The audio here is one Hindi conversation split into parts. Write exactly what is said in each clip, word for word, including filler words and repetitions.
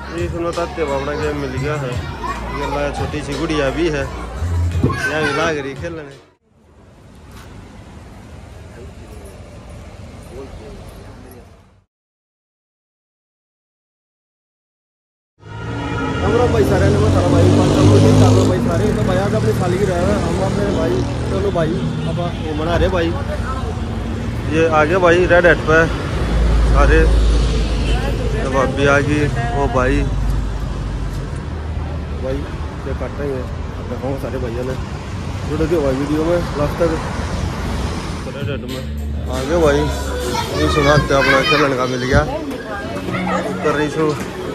ये सुनो ताते बाबड़ा गेम मिल गया है। ये छोटी सी गुड़िया भी है, यहाँ भी लाग रही खेलने। हमारा भाई सारे ने सारा भाई भाई सारे तो भाई आज अपनी साली रहे हैं हम अपने भाई। चलो भाई अब वो मना रहे भाई। ये आगे भाई रेड हेड पे सारे जब आप भी आ गई वो भाई भाई ये काट रहे हैं। अब दिखाऊँ सारे भैया ने जुड़ के भाई वीडियो में लास्ट तक। रेड हेड में आगे भाई ये सुनाते अपना खेलन का मिल गया कर रही सो।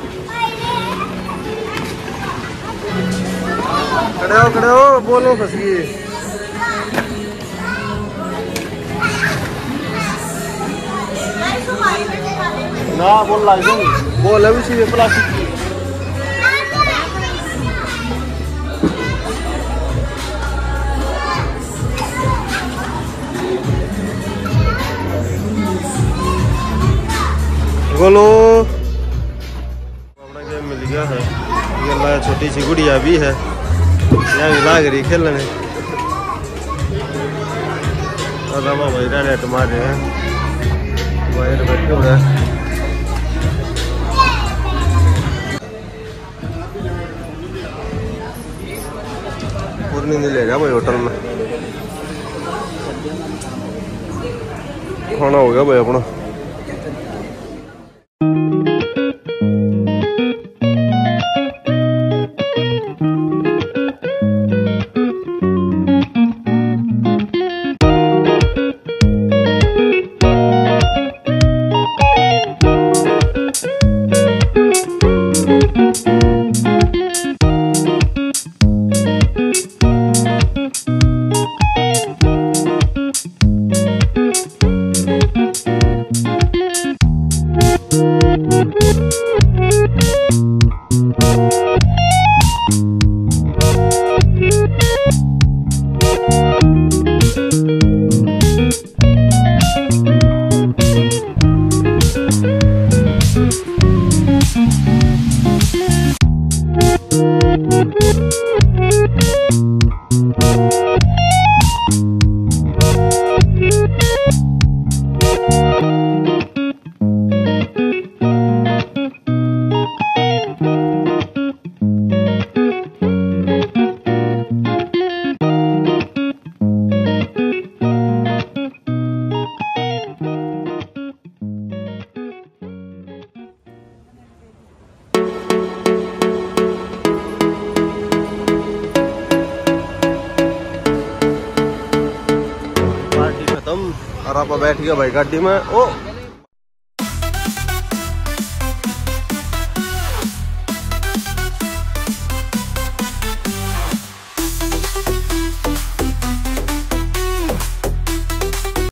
खड़े हो खड़े हो बोलो फसी ना बोल लाग बोल अभी सी प्लास्टिक की बोलो। अपना गेम मिल गया है। ये छोटी सी गुड़िया भी है, यहाँ भी लाग रही खेलने। भाई रेड मार रहे हैं वायर बैठे हुए हैं। पूरी नहीं ले रहा भाई होटल में खाना हो गया भाई अपना। और आप बैठ गया भाई गाड़ी में। ओ